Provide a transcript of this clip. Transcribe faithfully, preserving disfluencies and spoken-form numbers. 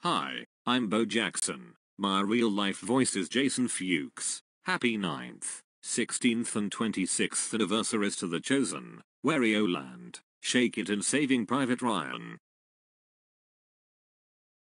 Hi, I'm Bo Jackson. My real-life voice is Jason Fuchs. Happy ninth, sixteenth and twenty-sixth anniversaries to The Chosen, Wario Land, Shake It and Saving Private Ryan.